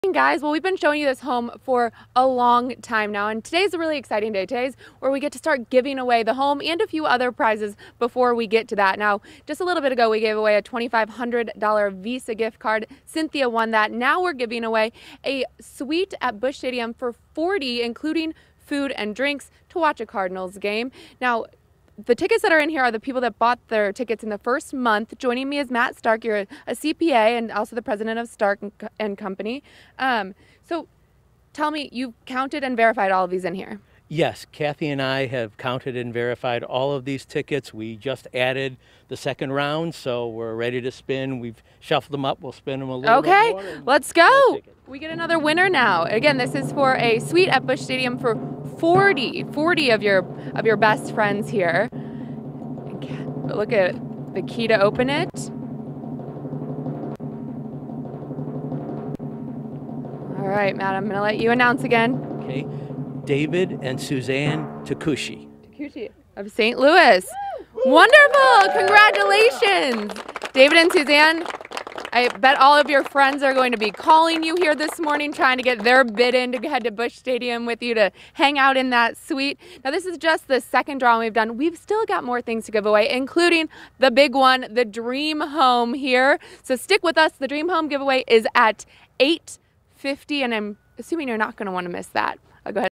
Guys, well, we've been showing you this home for a long time now, and today's a really exciting day. Today's where we get to start giving away the home and a few other prizes before we get to that. Now, just a little bit ago, we gave away a $2,500 Visa gift card. Cynthia won that. Now we're giving away a suite at Busch Stadium for $40, including food and drinks, to watch a Cardinals game. Now, the tickets that are in here are the people that bought their tickets in the first month. Joining me is Matt Stark. You're a CPA and also the president of Stark and Company. So tell me, you counted and verified all of these in here? Yes, Kathy and I have counted and verified all of these tickets. We just added the second round, so we're ready to spin. We've shuffled them up. We'll spin them a little bit more. Okay, let's go. We get another winner now. Again, this is for a suite at Busch Stadium for 40 of your best friends here. Look at the key to open it. All right, Matt, I'm going to let you announce again. Okay, David and Suzanne Takushi. Takushi of St. Louis. Wonderful, congratulations. David and Suzanne, I bet all of your friends are going to be calling you here this morning trying to get their bid in to head to Busch Stadium with you to hang out in that suite. Now, this is just the second drawing we've done. We've still got more things to give away, including the big one, the Dream Home here. So stick with us. The Dream Home giveaway is at 8:50, and I'm assuming you're not going to want to miss that. I'll go ahead.